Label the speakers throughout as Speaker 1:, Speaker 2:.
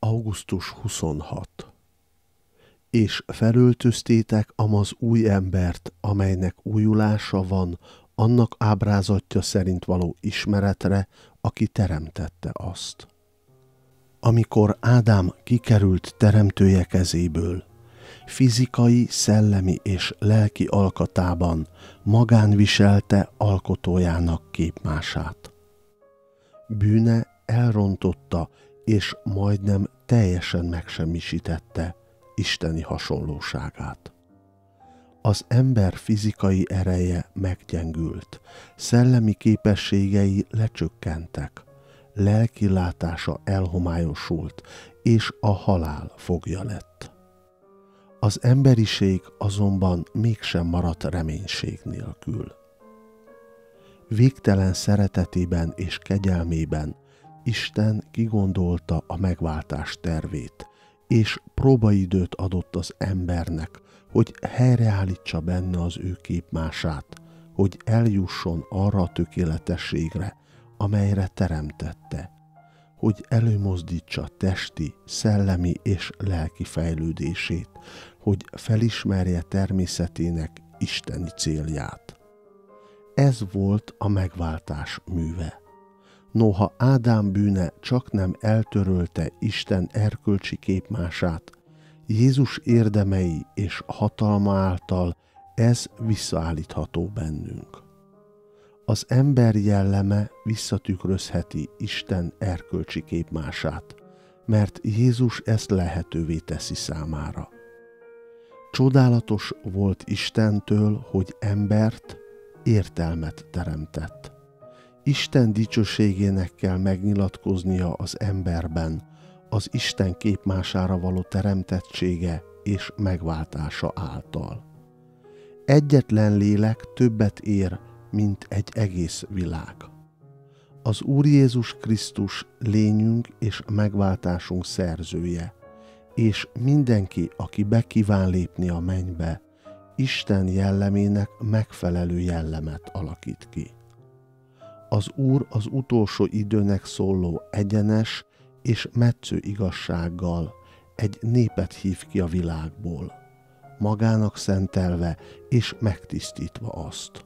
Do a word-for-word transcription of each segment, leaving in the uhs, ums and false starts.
Speaker 1: augusztus huszonhatodika. És felöltöztétek amaz új embert, amelynek újulása van, annak ábrázatja szerint való ismeretre, aki teremtette azt. Amikor Ádám kikerült teremtője kezéből, fizikai, szellemi és lelki alkatában magán viselte alkotójának képmását. Bűne elrontotta és majdnem teljesen megsemmisítette isteni hasonlóságát. Az ember fizikai ereje meggyengült, szellemi képességei lecsökkentek, lelki látása elhomályosult, és a halál fogja lett. Az emberiség azonban mégsem maradt reménység nélkül. Végtelen szeretetében és kegyelmében Isten kigondolta a megváltás tervét, és próbaidőt adott az embernek, hogy helyreállítsa benne az ő képmását, hogy eljusson arra a tökéletességre, amelyre teremtette, hogy előmozdítsa testi, szellemi és lelki fejlődését, hogy felismerje természetének isteni célját. Ez volt a megváltás műve. Noha Ádám bűne csaknem eltörölte Isten erkölcsi képmását, Jézus érdemei és hatalma által ez visszaállítható bennünk. Az ember jelleme visszatükrözheti Isten erkölcsi képmását, mert Jézus ezt lehetővé teszi számára. Csodálatos volt Istentől, hogy embert, értelmet teremtett. Isten dicsőségének kell megnyilatkoznia az emberben, az Isten képmására való teremtettsége és megváltása által. Egyetlen lélek többet ér, mint egy egész világ. Az Úr Jézus Krisztus lényünk és megváltásunk szerzője, és mindenki, aki be kíván lépni a mennybe, Isten jellemének megfelelő jellemet alakít ki. Az Úr az utolsó időnek szóló egyenes és metsző igazsággal egy népet hív ki a világból, magának szentelve és megtisztítva azt.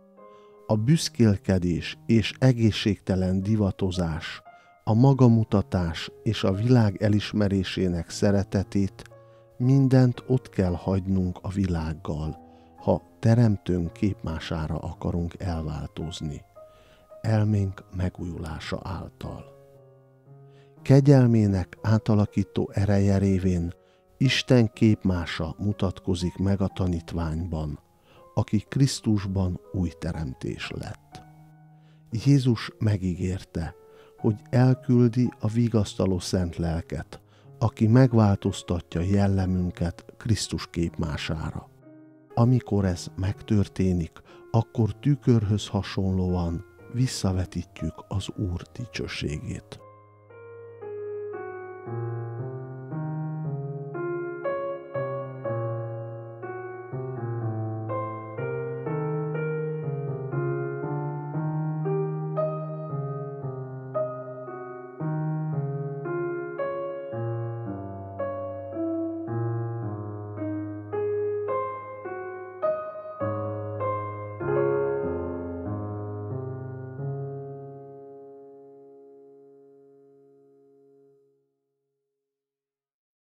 Speaker 1: A büszkélkedés és egészségtelen divatozás, a magamutatás és a világ elismerésének szeretetét, mindent ott kell hagynunk a világgal, ha teremtőnk képmására akarunk elváltozni, elménk megújulása által. Kegyelmének átalakító ereje révén Isten képmása mutatkozik meg a tanítványban, aki Krisztusban új teremtés lett. Jézus megígérte, hogy elküldi a vigasztaló szent lelket, aki megváltoztatja jellemünket Krisztus képmására. Amikor ez megtörténik, akkor tükörhöz hasonlóan visszavetítjük az Úr dicsőségét.